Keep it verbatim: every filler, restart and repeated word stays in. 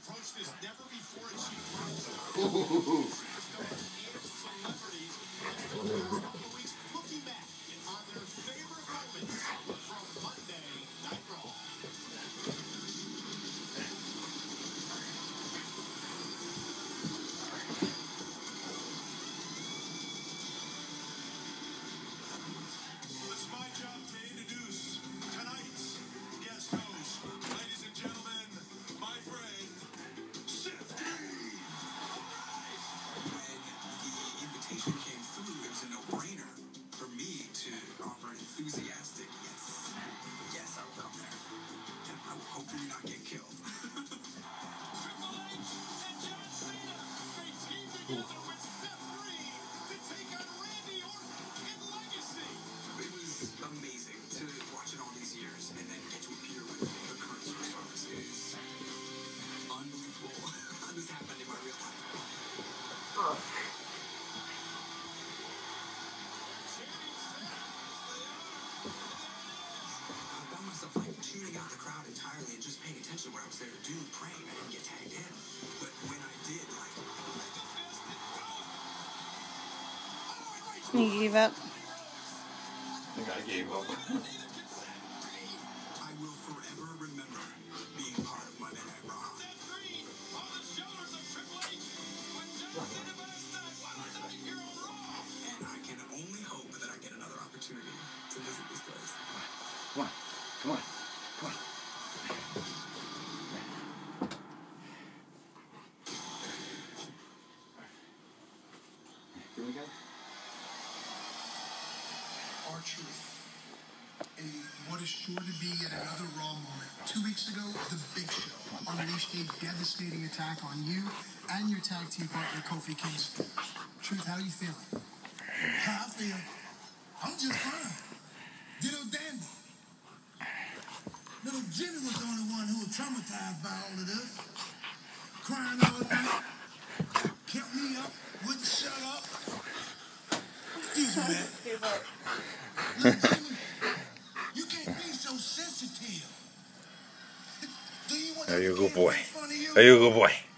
approached as never before as she throws. Looking back on their favorite moments from Monday Night Raw. It's my job to introduce tonight's guest host. Ladies and gentlemen, my friend, Seth Green. When the invitation came through, it was a no-brainer for me to offer an enthusiastic yes. Yes, I will come there. And I will hopefully not get killed. Triple H and John Cena, they team together with Seth Green to take on Randy Orton in Legacy. It was amazing to watch it all these years and then get to appear with the current superstars. It is unbelievable. This happened in my real life. Oh. I found myself like tuning out the crowd entirely and just paying attention to what I was there to do, praying. I didn't get tagged in. But when I did, like, You gave up? I think I gave up. I will forever remember being part of Monday Night Raw. And I can only hope that I get another opportunity to visit this place. Come on, come on, come on. Here we go. R-Truth. A what is sure to be yet another Raw moment. Two weeks ago, The Big Show unleashed a devastating attack on you and your tag team partner, Kofi Kingston. Truth, how you feeling? How I feel? I'm just fine. Ditto dandy. Little Jimmy was the only one who was traumatized by all of this. Crying all night. Kept me up. Wouldn't shut up. Excuse me, man. Little Jimmy, you can't be so sensitive. Do you want Are you a good to boy? make fun of you? Are you a good boy?